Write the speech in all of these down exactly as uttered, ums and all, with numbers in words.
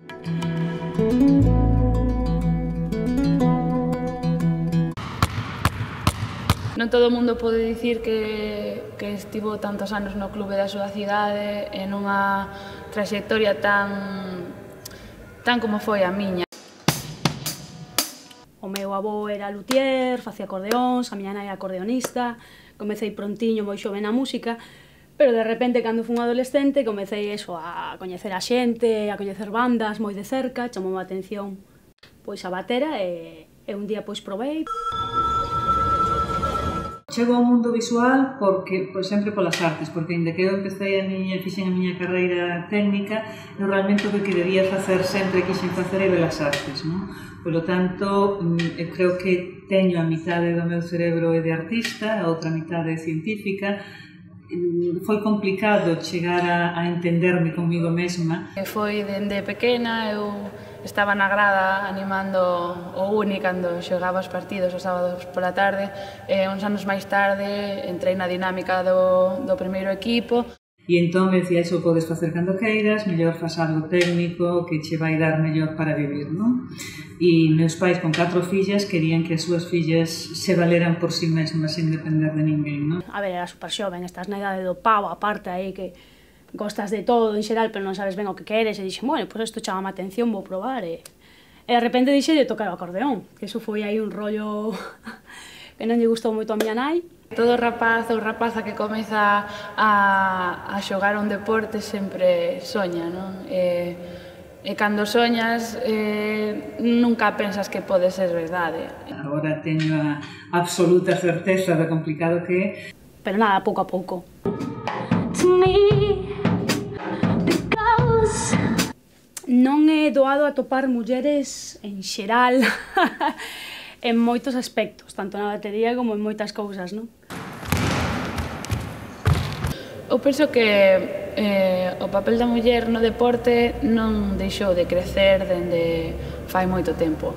Non todo o mundo pode dicir que, que estivo tantos anos no clube da súa cidade e nunha traxectoria tan, tan como foi a miña. O meu avó era luthier, facía acordeóns, a miña nai acordeonista, comecei prontiño moi xove na música, pero de repente, cando fui un adolescente, comecei eso, a coñecer a xente, a coñecer bandas moi de cerca, chamou a atención pois a batera e, e un día pois provei. Chego ao mundo visual porque, por sempre polas artes, porque ainda que eu empecé a miña, fixen a miña carreira técnica, eu realmente o que querería facer sempre, quixen facer é belas artes, non? Por lo tanto, eu creo que teño a mitade do meu cerebro é de artista, a outra mitade é científica. Foi complicado chegar a, a entenderme comigo mesma. Foi dende pequena, eu estaba na grada animando o Uni cando xogaba os partidos os sábados pola tarde, e uns anos máis tarde entrei na dinámica do, do primeiro equipo. E entón me decía, iso podes facer cando queiras, mellor faz algo técnico que che vai dar mellor para vivir, non? E meus pais con catro fillas querían que as súas fillas se valeran por si mesmas sin depender de ninguén, non? A ver, era super xoven, estás na idade do pavo, aparte aí que gostas de todo en xeral, pero non sabes ben o que queres, e dixen, bueno, pois isto chama a atención, vou probar, e, e de repente dixe de tocar o acordeón, que iso foi aí un rollo que non lle gustou moito a miña nai. Todo rapaz ou rapaza que comeza a, a xogar un deporte sempre soña, non? E, e cando soñas eh, nunca pensas que pode ser verdade. Agora teño a absoluta certeza do complicado que é. Pero nada, pouco a pouco. Non é doado atopar mulleres en xeral en moitos aspectos, tanto na batería como en moitas cousas, non? Eu penso que eh, o papel da muller no deporte non deixou de crecer dende fai moito tempo.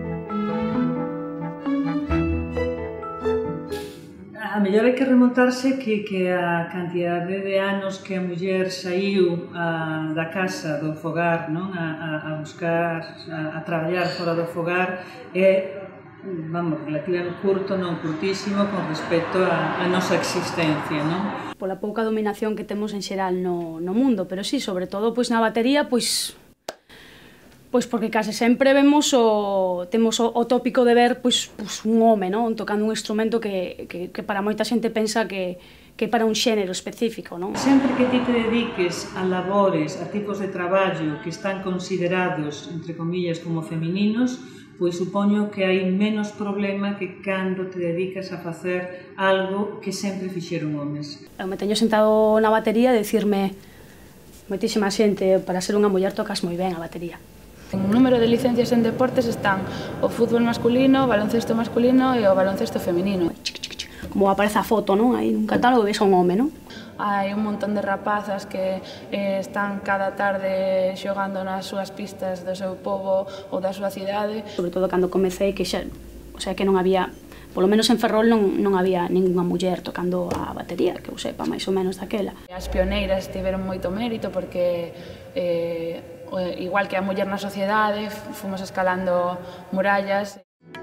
A mellor hai que remontarse que, que a cantidade de anos que a muller saiu a, da casa, do fogar, non? A, a, a buscar, a, a traballar fora do fogar é, vamos, relativamente curto, non curtísimo, con respecto a, a nosa existencia, non? Pola pouca dominación que temos en xeral no, no mundo, pero sí, sobre todo, pois na batería, pois Pois porque case sempre vemos o, temos o, o tópico de ver pois, pois un home, non? Tocando un instrumento que, que, que para moita xente pensa que, que é para un xénero específico, non? Sempre que ti te dediques a labores, a tipos de traballo que están considerados, entre comillas, como femininos, pois supoño que hai menos problema que cando te dedicas a facer algo que sempre fixeron homes. Eu me teño sentado na batería e dicirme moitísima xente, para ser unha muller tocas moi ben a batería. En número de licencias en deportes están o fútbol masculino, o baloncesto masculino e o baloncesto feminino. Como aparece a foto, non? Aí nun catálogo ves a un home, non? Hai un montón de rapazas que eh, están cada tarde xogando nas súas pistas do seu pobo ou da súa cidade. Sobre todo cando comecei, que xa, o sea, que non había, polo menos en Ferrol non, non había ninguna muller tocando a batería, que eu sepa, máis ou menos daquela. As pioneiras tiveron moito mérito porque eh, igual que a muller na sociedade, fomos escalando murallas.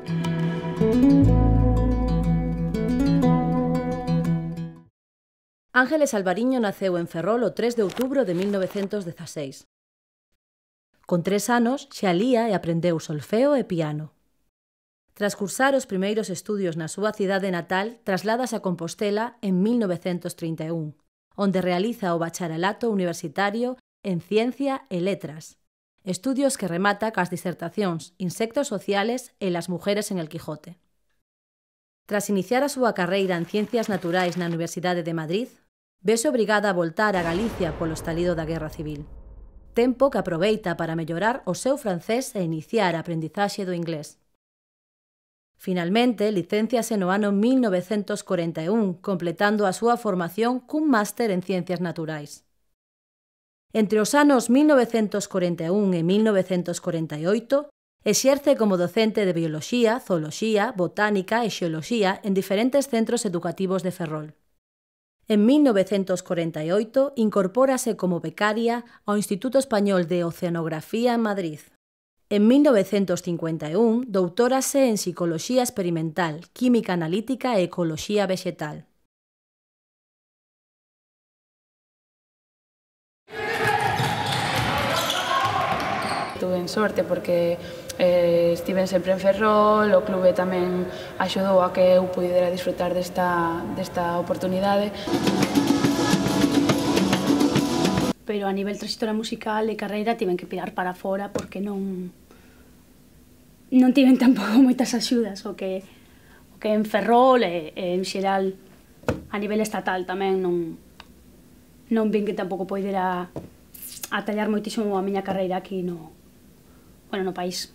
Ángeles Alvariño naceu en Ferrol o tres de outubro de mil novecentos dezaseis. Con tres anos xa lía e aprendeu solfeo e piano. Tras cursar os primeiros estudios na súa cidade natal, trasladas a Compostela en mil novecentos trinta e un, onde realiza o bacharelato universitario en Ciencia e Letras, estudios que remata cas disertacións Insectos sociales e las mujeres en el Quijote. Tras iniciar a súa carreira en Ciencias Naturais na Universidade de Madrid, vese obrigada a voltar a Galicia polo estalido da Guerra Civil, tempo que aproveita para mellorar o seu francés e iniciar a aprendizaxe do inglés. Finalmente, licénciase no ano mil novecentos corenta e un, completando a súa formación cun máster en Ciencias Naturais. Entre os anos mil novecentos corenta e un e mil novecentos corenta e oito, exerce como docente de Bioloxía, Zooloxía, Botánica e Xeoloxía en diferentes centros educativos de Ferrol. En mil novecientos cuarenta y ocho incorpórase como becaria ao Instituto Español de Oceanografía en Madrid. En mil novecientos cincuenta y uno doutórase en Psicología Experimental, Química Analítica e Ecoloxía Vexetal. Tuve en sorte porque eh, estiven sempre en Ferrol, o clube tamén axudou a que eu pudera disfrutar desta, desta oportunidade. Pero a nivel trayectoria musical e carreira tiven que pirar para fora porque non non tiven tampouco moitas axudas, o que, o que en Ferrol e, e en xeral a nivel estatal tamén non, non vin que tampouco poidera atallar moitísimo a miña carreira aquí no, bueno, no país.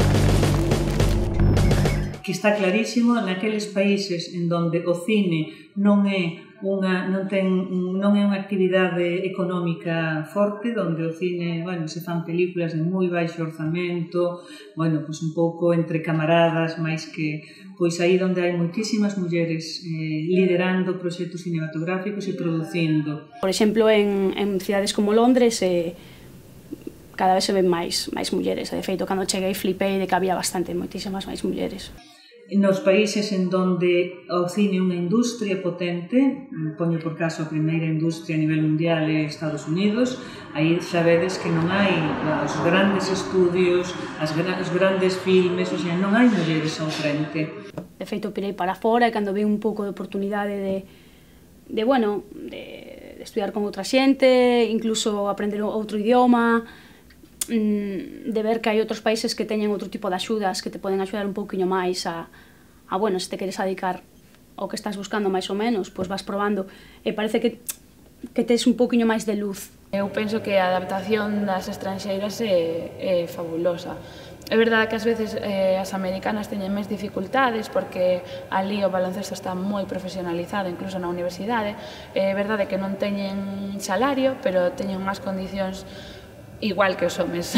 Que está clarísimo naqueles países en donde o cine non é unha non ten non é unha actividade económica forte, donde o cine, bueno, se fan películas de moi baixo orzamento, bueno, pois un pouco entre camaradas, máis que pois aí onde hai moitísimas mulleres eh, liderando proxectos cinematográficos e producindo. Por exemplo, en, en cidades como Londres eh, cada vez se ven máis, máis mulleres. De feito, cando cheguei flipei de que había bastante, moitísimas máis mulleres. Nos países en donde o cine é unha industria potente, poño por caso a primeira industria a nivel mundial é Estados Unidos, aí xa vedes que non hai os grandes estudios, as, os grandes filmes, o sea, non hai mulleres ao frente. De feito, pirei para fora e cando vi un pouco de oportunidade de, de bueno, de, de estudiar con outra xente, incluso aprender outro idioma, de ver que hai outros países que teñen outro tipo de axudas que te poden axudar un pouquiño máis a, a bueno, se te queres dedicar ao que estás buscando máis ou menos, pois vas probando e parece que, que tes un pouquiño máis de luz. Eu penso que a adaptación das estranxeiras é, é fabulosa. É verdade que ás veces eh, as americanas teñen máis dificultades porque ali o baloncesto está moi profesionalizado, incluso na universidade. É verdade que non teñen salario, pero teñen unhas condicións igual que os homes.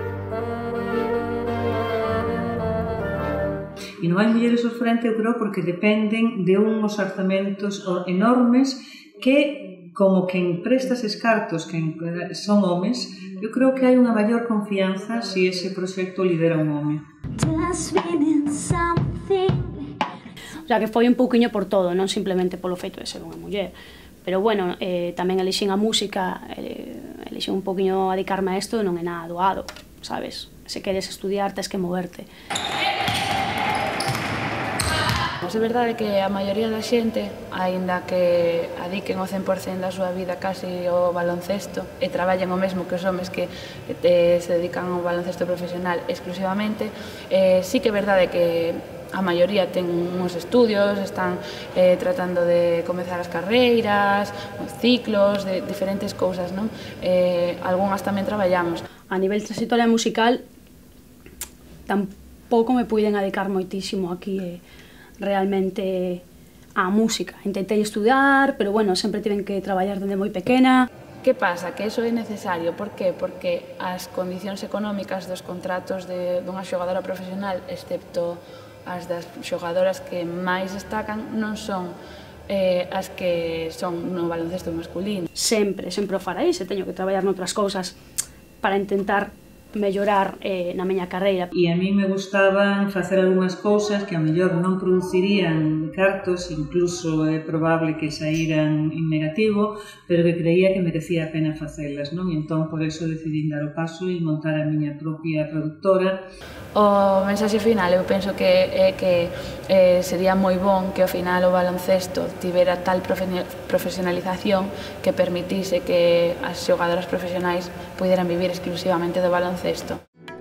E non hai mulleres ao frente, eu creo, porque dependen de uns orzamentos enormes que, como quen presta eses cartos que son homes, eu creo que hai unha maior confianza se ese proxecto lidera un home. O sea, que foi un pouquiño por todo, non simplemente polo feito de ser unha muller. Pero, bueno, eh, tamén elixen a música, eh, elixen un poquinho a dedicarme a isto, non é nada doado, sabes? Se queres estudiar, tens que moverte. Pois é verdade que a maioría da xente, aínda que adiquen o cen por cen da súa vida casi ao baloncesto e traballen o mesmo que os homes que eh, se dedican ao baloncesto profesional exclusivamente, eh, sí que é verdade que a maioría ten uns estudios, están eh, tratando de comezar as carreiras, os ciclos, de diferentes cousas, non? Eh, algunhas tamén traballamos. A nivel de trayectoria musical, tampouco me puiden dedicar moitísimo aquí eh, realmente á música. Intentei estudar, pero bueno, sempre tiven que traballar dende moi pequena. Que pasa? Que eso é necesario. Por qué? Porque as condicións económicas dos contratos de, dunha xogadora profesional, excepto as das xogadoras que máis destacan, non son eh, as que son no baloncesto masculino. Sempre, sempre o farei, se teño que traballar noutras cousas para intentar mellorar eh, na miña carreira. E a mí me gustaban facer algunhas cousas que a mellor non producirían cartos, incluso é probable que saíran en negativo, pero que creía que merecía a pena facelas, non? E entón, por eso, decidí dar o paso e montar a miña propia productora. O mensaxe final, eu penso que é que eh, sería moi bon que ao final o baloncesto tivera tal profesionalización que permitise que as xogadoras profesionais puderan vivir exclusivamente do baloncesto.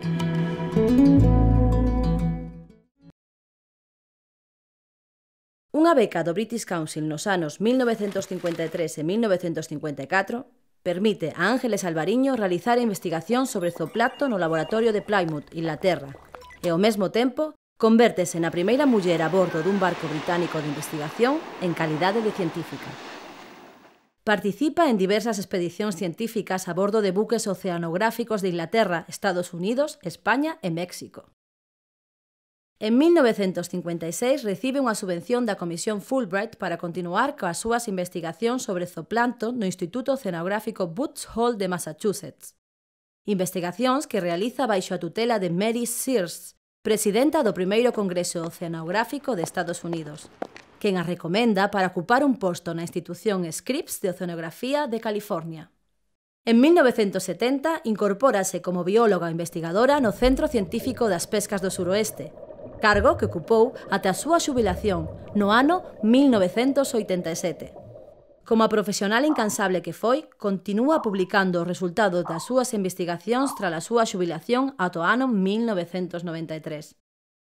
Unha beca do British Council nos anos mil novecentos cincuenta e tres e mil novecentos cincuenta e catro permite a Ángeles Alvariño realizar a investigación sobre zooplancto no laboratorio de Plymouth, Inglaterra, e ao mesmo tempo convértese na primeira muller a bordo dun barco británico de investigación en calidade de científica. Participa en diversas expedicións científicas a bordo de buques oceanográficos de Inglaterra, Estados Unidos, España e México. En mil novecentos cincuenta e seis recibe unha subvención da Comisión Fulbright para continuar coas súas investigacións sobre zooplancton no Instituto Oceanográfico Woods Hole de Massachusetts. Investigacións que realiza baixo a tutela de Mary Sears, presidenta do primeiro Congreso Oceanográfico de Estados Unidos, quen a recomenda para ocupar un posto na institución Scripps de Oceanografía de California. En mil novecentos setenta incorpórase como bióloga investigadora no Centro Científico das Pescas do Suroeste, cargo que ocupou ata a súa xubilación no ano mil novecentos oitenta e sete. Como a profesional incansable que foi, continúa publicando os resultados das súas investigacións tras a súa xubilación ata o ano mil novecentos noventa e tres.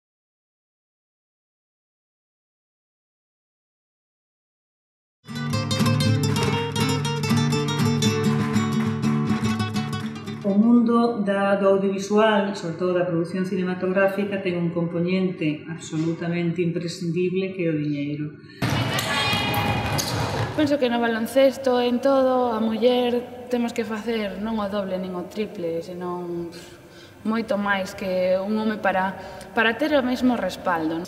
O mundo da, do audiovisual, sobre todo da produción cinematográfica, ten un componente absolutamente imprescindible que é o diñeiro. Penso que no baloncesto, en todo, a muller temos que facer non o doble nin o triple, senón moito máis que un home para, para ter o mesmo respaldo.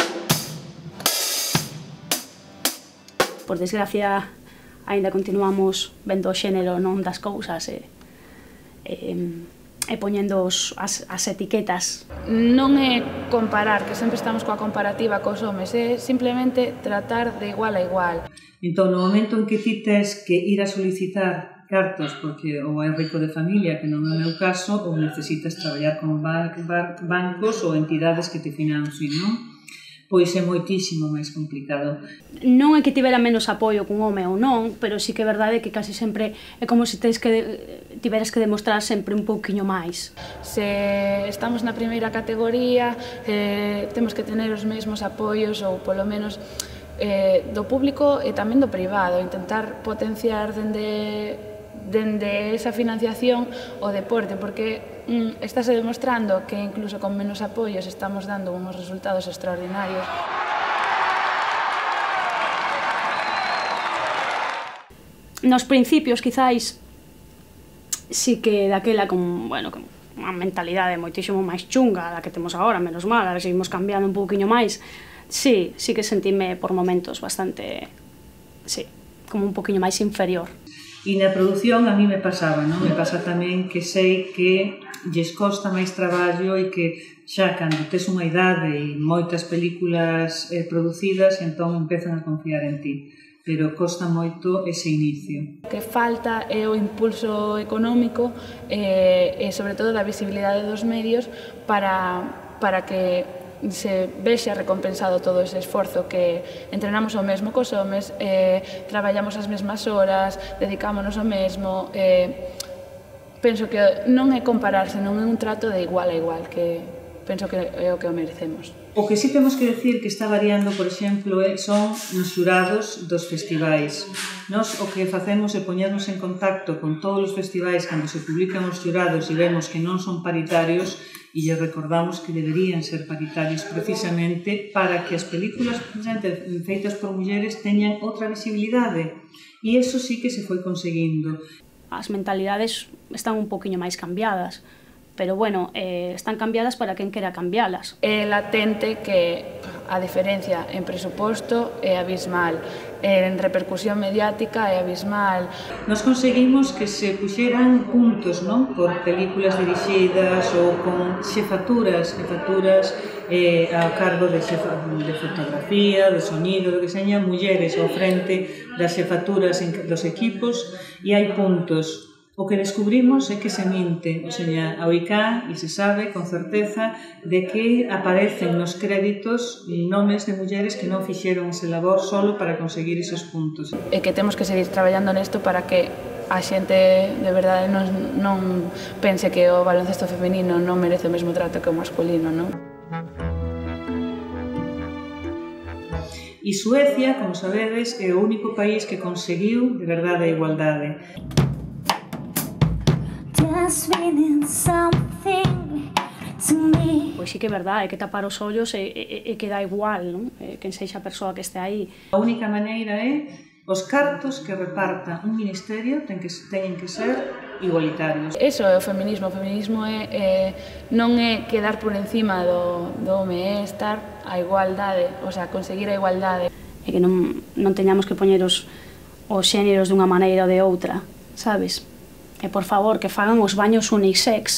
Por desgracia, aínda continuamos vendo o xénero non das cousas e, e, e poñendo os, as, as etiquetas. Non é comparar, que sempre estamos coa comparativa cos homes, é simplemente tratar de igual a igual. Entón, no momento en que ti tes que ir a solicitar cartos porque ou é rico de familia, que non é o meu caso, ou necesitas traballar con bancos ou entidades que te financien, non? Pois é moitísimo máis complicado. Non é que tivera menos apoio cun home ou non, pero sí que é verdade que casi sempre é como se tes que tiveras que demostrar sempre un pouquiño máis. Se estamos na primeira categoría, eh, temos que tener os mesmos apoios ou polo menos eh, do público e tamén do privado, intentar potenciar dende, dende esa financiación o deporte, porque mm, estáse demostrando que incluso con menos apoios estamos dando uns resultados extraordinarios. Nos principios, quizáis, sí que daquela con, bueno, con unha mentalidade moitísimo máis chunga da que temos agora, menos mal, ahora seguimos cambiando un pouquiño máis. Sí, sí que sentíme por momentos bastante, sí, como un poquinho máis inferior. E na produción a mí me pasaba, non? Me pasa tamén que sei que lles costa máis traballo e que xa cando tes unha idade e moitas películas eh, producidas, entón empezan a confiar en ti. Pero costa moito ese inicio. O que falta é o impulso económico e, e sobre todo da visibilidade dos medios para, para que se vexe recompensado todo ese esforzo que entrenamos o mesmo cos homes, eh, traballamos as mesmas horas, dedicámonos ao mesmo. Eh, penso que non é compararse, non é un trato de igual a igual, que penso que é o que o merecemos. O que sí temos que decir que está variando, por exemplo, son nos xurados dos festivais. Nos o que facemos é poñernos en contacto con todos os festivais cando se publican os xurados e vemos que non son paritarios e lle recordamos que deberían ser paritarios precisamente para que as películas feitas por mulleres teñan outra visibilidade. E iso sí que se foi conseguindo. As mentalidades están un poquinho máis cambiadas, pero bueno, eh, están cambiadas para quen quera cambialas. É latente que a diferencia en presuposto é abismal, en repercusión mediática é abismal. Nos conseguimos que se puxeran puntos, non? Por películas dirixidas ou con xefaturas, xefaturas eh, a cargo de, xefa, de fotografía, de sonido, do que señan mulleres ao frente das xefaturas dos equipos e hai puntos. O que descubrimos é que se minte, o sea, a O I C A e se sabe con certeza de que aparecen nos créditos nomes de mulleres que non fixeron ese labor solo para conseguir esos puntos. E que temos que seguir traballando nesto para que a xente de verdade non, non pense que o baloncesto feminino non merece o mesmo trato que o masculino, non? E Suecia, como sabedes, é o único país que conseguiu de verdade a igualdade. Pois sí que é verdade, é que tapar os ollos e, e, e que dá igual, non? E quen sexa a persoa que este aí. A única maneira é os cartos que reparta un ministerio ten que, teñen que ser igualitarios. Eso é o feminismo. O feminismo é, é, non é quedar por encima do, do home, é estar a igualdade, o sea, conseguir a igualdade. E que non, non teñamos que poñer os, os xéneros dunha maneira ou de outra, sabes? E por favor, que fagan os baños unisex.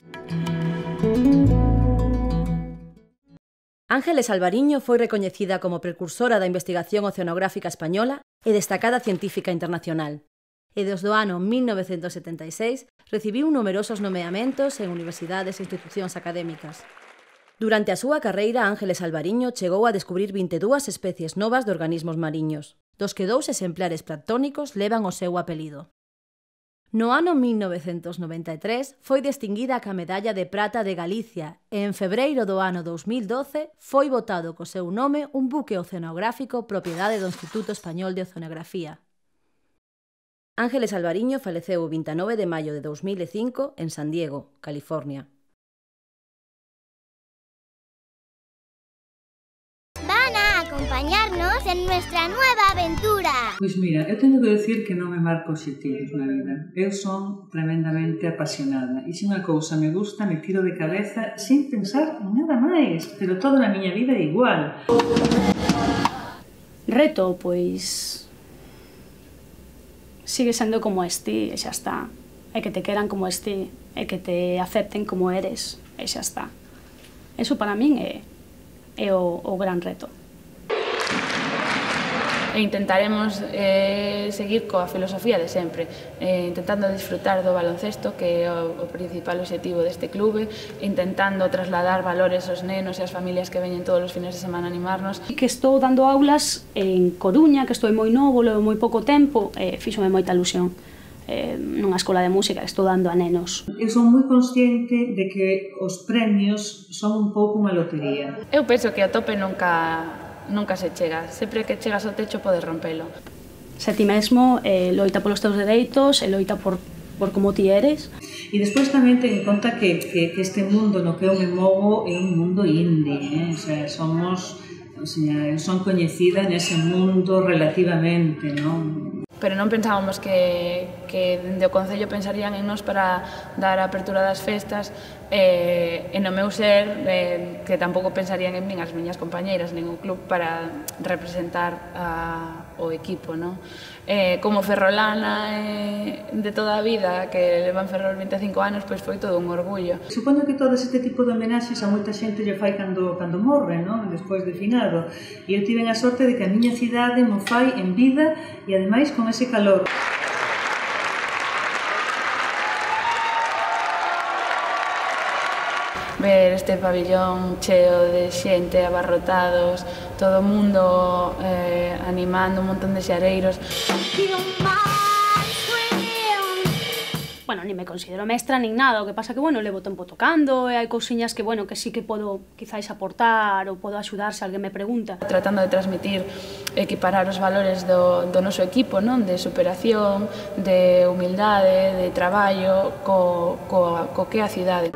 Ángeles Alvariño foi recoñecida como precursora da investigación oceanográfica española e destacada científica internacional. E desde o ano mil novecentos setenta e seis recibiu numerosos nomeamentos en universidades e institucións académicas. Durante a súa carreira, Ángeles Alvariño chegou a descubrir vinte e dúas especies novas de organismos mariños, dos que dous exemplares planctónicos levan o seu apelido. No ano mil novecentos noventa e tres foi distinguida ca Medalla de Prata de Galicia e en febreiro do ano dous mil doce foi votado co seu nome un buque oceanográfico propiedade do Instituto Español de Oceanografía. Ángeles Alvariño faleceu o vinte e nove de maio de dous mil e cinco en San Diego, California. Acompañarnos en nuestra nueva aventura. Pois mira, eu teño que decir que non me marco obxectivos na vida. Eu son tremendamente apasionada e se unha cousa me gusta, me tiro de cabeza sin pensar nada máis, pero todo na miña vida é igual. Reto, pois... sigue sendo como es ti e xa está. E que te queran como es ti, e que te acepten como eres, e xa está. Eso para min é, é o, o gran reto. E intentaremos eh, seguir coa filosofía de sempre, eh, intentando disfrutar do baloncesto, que é o, o principal objetivo deste clube, intentando trasladar valores aos nenos e ás familias que veñen todos os fines de semana a animarnos. Que estou dando aulas en Coruña, que estou moi novo, levo moi pouco tempo, e fíxome moita ilusión. Eh, nunha escola de música que estou dando a nenos. Eu son moi consciente de que os premios son un pouco unha lotería. Eu penso que a tope nunca... nunca se chega. Sempre que chegas ao techo podes rompelo. Se ti mesmo eh, loita polos teus dereitos e loita por, por como ti eres. E despois tamén ten en conta que, que, que este mundo no que eu me movo é un mundo indie, eh? O sea, somos, o sea, son coñecida nese mundo relativamente, non? Pero non pensábamos que, que dende o Concello pensarían en nós para dar a apertura das festas e, e no meu ser eh, que tampouco pensarían en min as miñas compañeiras nin o club para representar a, o equipo, non? Eh, como ferrolana eh, de toda a vida que levan Ferrol vinte e cinco anos, pois foi todo un orgullo. Supoño que todo este tipo de homenaxes a moita xente lle fai cando, cando morre, non? Despois de finado. E eu tiven a sorte de que a miña cidade mo fai en vida e ademais con ese calor. Ver este pabillón cheo de xente, abarrotados, todo o mundo eh, animando, un montón de xareiros. Bueno, ni me considero mestra nin nada, o que pasa que, bueno, levo tempo tocando e hai cousiñas que, bueno, que sí que podo quizáis aportar ou podo axudar se alguén me pregunta. Tratando de transmitir, equiparar os valores do, do noso equipo, non? De superación, de humildade, de traballo, co, co, co que é a cidade.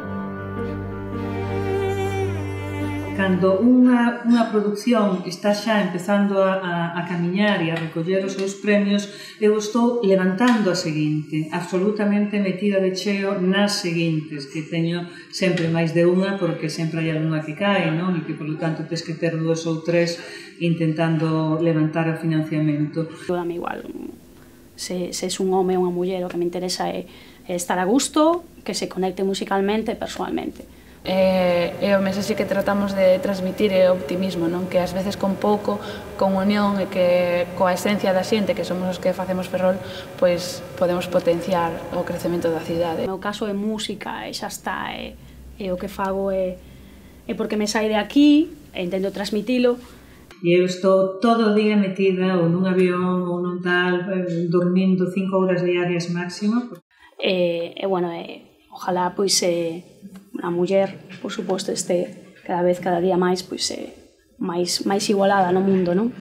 Cando unha, unha produción está xa empezando a, a, a camiñar e a recoller os seus premios, eu estou levantando a seguinte, absolutamente metida de cheo nas seguintes, que teño sempre máis de unha, porque sempre hai algunha que cae, non? E que, por lo tanto, tens que ter dúas ou tres intentando levantar o financiamento. Dame igual, se, se es un home ou unha muller, o que me interesa é, é estar a gusto, que se conecte musicalmente e personalmente. E, e o mensaxe que tratamos de transmitir é o optimismo, non? Que ás veces con pouco, con unión e que coa esencia da xente que somos os que facemos Ferrol, pois podemos potenciar o crecemento da cidade. No meu caso é música e xa está, e, e o que fago é, é porque me sai de aquí e intento transmitilo. E eu estou todo o día metida ou nun avión ou nun tal, dormindo cinco horas diarias máximo. E, e bueno, e, ojalá pois eh, a muller, por suposto, este cada vez, cada día máis, pois, eh, máis, máis igualada no mundo, non?